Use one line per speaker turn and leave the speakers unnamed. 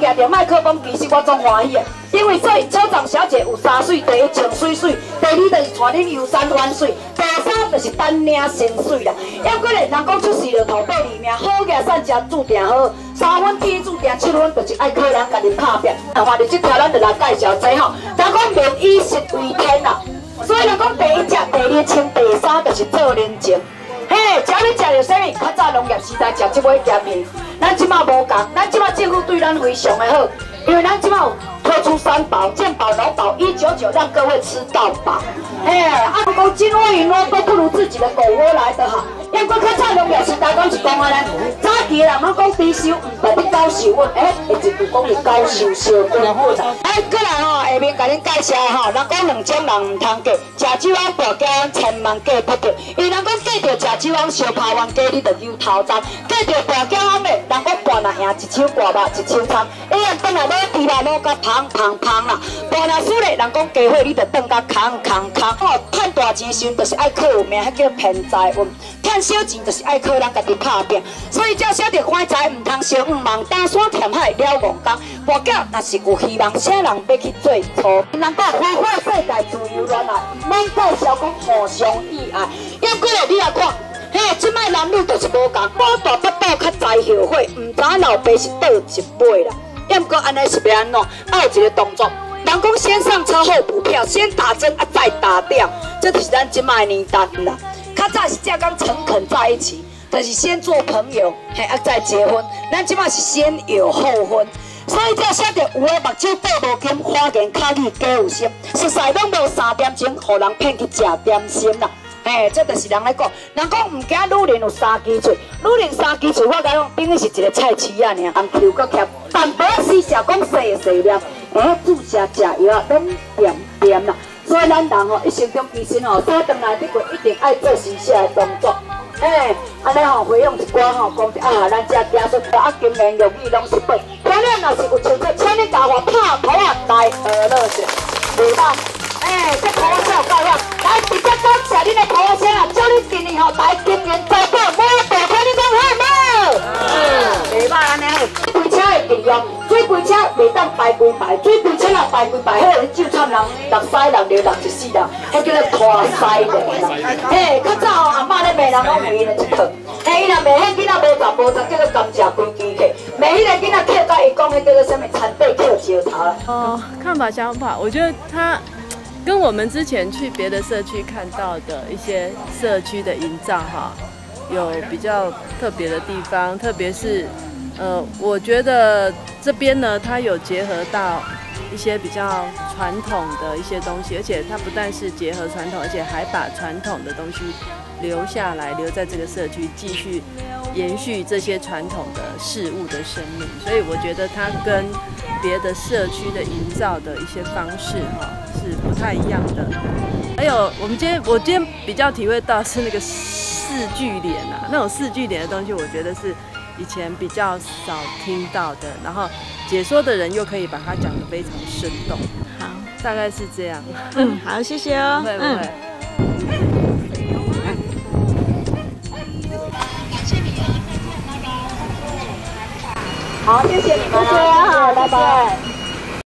拿着麦克风，其实我总欢喜的。因为所以邱长小姐有3水，第一情水水，第二就是带恁游山玩水，第三就是单领薪水啦。要过咧，人讲出世就头八里命，好个善食注定好，3分天注定7分就是爱靠人家己拍拼。看到这条，咱就来介绍这吼。人讲民以食为天啦，所以人讲第一食、第二清、第三就是做人情。嘿，只要你食着啥物，较早农业时代食即尾咸鱼，咱即马无共，咱即马政府对咱非常的好，因为咱即马有推出3保、健保、劳保199，让各位吃到饱。嘿，按讲金窝银窝都不如自己的狗窝来得好。因为较早农业时代讲是讲啊咧，早期人拢讲低收，唔捌你高收稳，会一句讲是高收小稳稳啊。过来吼，下面甲恁介绍吼，人讲2种人唔通嫁，食酒翁跋筊千万嫁不着，因为人讲嫁着食酒翁烧拍完家，你着有头章；嫁着跋筊翁咧，人讲跋若赢一手挂肉一手葱，一样转来攞猪肉攞甲芳啦。跋若输咧，人讲家伙你着转甲空。哦，赚大钱时就是爱靠命，迄叫骗财运。赚小钱就是爱靠人家己拍拼，所以照写着反财唔通烧黄忙，打山填海了5工。跋筊若是有希望，啥人要去做错？人讲花花世界自由恋爱，免介绍讲互相意爱。要过来你来看，嘿，即摆男女就是无共，我大腹肚较知后悔，唔知老爸是倒一辈啦。要毋过安尼是要安怎？要有一个动作。人讲先上车后补票，先打针再打掉，这就是咱即摆年代啦。较早是才讲诚恳在一起，就是先做朋友，嘿再结婚。咱即摆是先有后婚，所以才写着有诶目睭倒无金，花言巧语假有心，实在拢无3点钟，互人骗去食点心啦。嘿，这就是人来讲，人讲唔惊女人有3支嘴，女人3支嘴，我甲你讲，等于是一个菜市啊尔，红球搁夹，但不要时常讲细念，注射食药免点啦。所以咱人吼一生中其实吼，早顿来你过一定爱做时下的动作。安尼吼回用一寡吼，讲啊，咱遮家属啊，经言用语拢是对。当然若是有像这，请你甲我拍头啊来乐者，袂当。这头啊才有够样，来直接感谢恁的头啊先啊，祝你今年吼来今年财宝满大开，你讲好无？袂歹安尼好，开车会记哦，水杯车袂当排规排，水杯车若排规排，迄个酒厂人6西人流614人，迄叫做拖西的。较早吼阿嬷咧骂人拢骂因的一套，伊若骂迄囡仔无查，叫做甘蔗规支客；骂迄个囡仔客甲伊讲，迄叫做什么残废客石头啦。
看法想法，我觉得他。跟我们之前去别的社区看到的一些社区的营造哈，有比较特别的地方，特别是我觉得这边呢，它有结合到一些比较传统的一些东西，而且它不但是结合传统，而且还把传统的东西留下来，留在这个社区，继续延续这些传统的事物的生命。所以我觉得它跟别的社区的营造的一些方式哈是不太一样的。还有我今天比较体会到是那个4句联啊，那种4句联的东西，我觉得是以前比较少听到的，然后解说的人又可以把它讲得非常生动。好，大概是这样。
好，谢谢哦。
不会不会。
好，谢谢你们，谢谢，好，拜拜。